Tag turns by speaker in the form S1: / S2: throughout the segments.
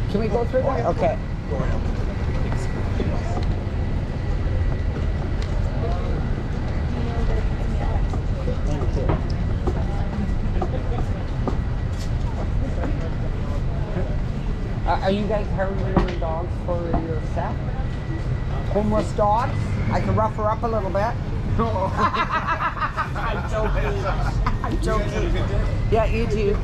S1: Can we go through there? Okay. Thank you. Are you guys harboring dogs for your set? Homeless dogs? I can rough her up a little bit. I'm joking. I'm joking. Yeah, you too.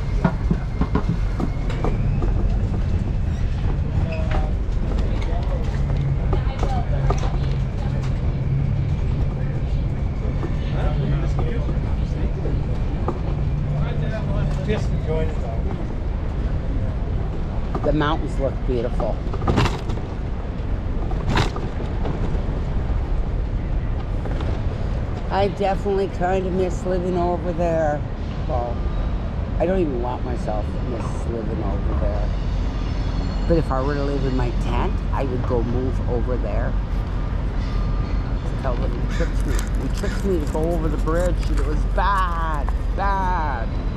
S2: Just enjoying it though.
S1: The mountains look beautiful. I definitely kind of miss living over there. Well, I don't even want myself to miss living over there. But if I were to live in my tent, I would go move over there. Tell them he tricked me. He tricked me to go over the bridge, and it was bad, bad.